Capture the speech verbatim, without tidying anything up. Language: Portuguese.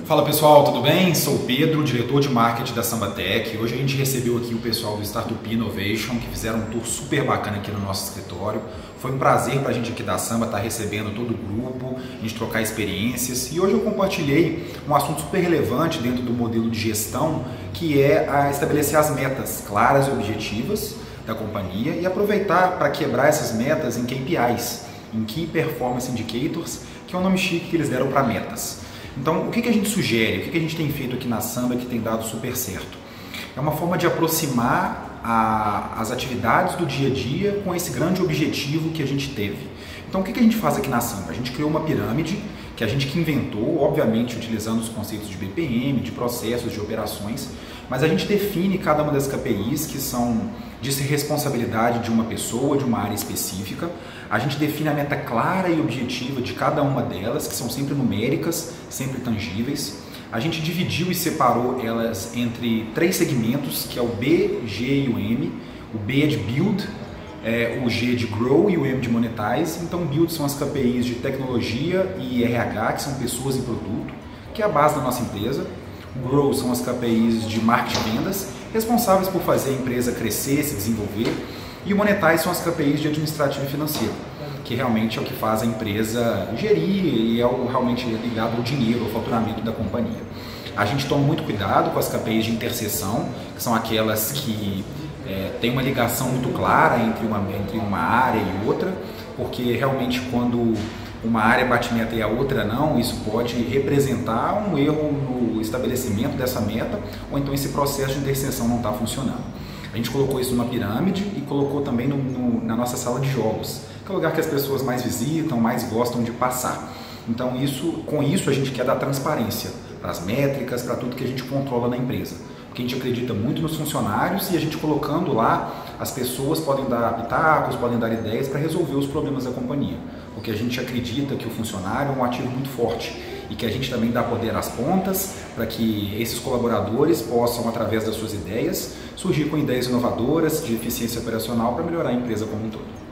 Fala pessoal, tudo bem? Sou o Pedro, diretor de marketing da Sambatec. Hoje a gente recebeu aqui o pessoal do Startup Innovation, que fizeram um tour super bacana aqui no nosso escritório. Foi um prazer para a gente aqui da Samba estar recebendo todo o grupo, a gente trocar experiências. E hoje eu compartilhei um assunto super relevante dentro do modelo de gestão, que é a estabelecer as metas claras e objetivas da companhia e aproveitar para quebrar essas metas em K P Is, em Key Performance Indicators, que é o nome chique que eles deram para metas. Então, o que a gente sugere, o que a gente tem feito aqui na Samba que tem dado super certo? É uma forma de aproximar a, as atividades do dia a dia com esse grande objetivo que a gente teve. Então, o que a gente faz aqui na Samba? A gente criou uma pirâmide que a gente que inventou, obviamente utilizando os conceitos de B P M, de processos, de operações, mas a gente define cada uma das K P Is que são de responsabilidade de uma pessoa, de uma área específica. A gente define a meta clara e objetiva de cada uma delas, que são sempre numéricas, sempre tangíveis. A gente dividiu e separou elas entre três segmentos, que é o B, G e o M. O B é de Build, é, o G de Grow e o M de Monetize. Então, Build são as K P Is de tecnologia e R H, que são pessoas e produto, que é a base da nossa empresa. O Grow são as K P Is de marketing e vendas, responsáveis por fazer a empresa crescer, se desenvolver. E o Monetize são as K P Is de administrativo e financeiro, que realmente é o que faz a empresa gerir e é o realmente ligado ao dinheiro, ao faturamento da companhia. A gente toma muito cuidado com as K P Is de interseção, que são aquelas que é, têm uma ligação muito clara entre uma, entre uma área e outra, porque realmente quando uma área bate meta e a outra não, isso pode representar um erro no estabelecimento dessa meta, ou então esse processo de interseção não está funcionando. A gente colocou isso numa pirâmide e colocou também no, no, na nossa sala de jogos, que é o lugar que as pessoas mais visitam, mais gostam de passar. Então, isso, com isso, a gente quer dar transparência para as métricas, para tudo que a gente controla na empresa. Porque a gente acredita muito nos funcionários e a gente colocando lá, as pessoas podem dar pitacos, podem dar ideias para resolver os problemas da companhia. Porque a gente acredita que o funcionário é um ativo muito forte e que a gente também dá poder às pontas para que esses colaboradores possam, através das suas ideias, surgir com ideias inovadoras de eficiência operacional para melhorar a empresa como um todo.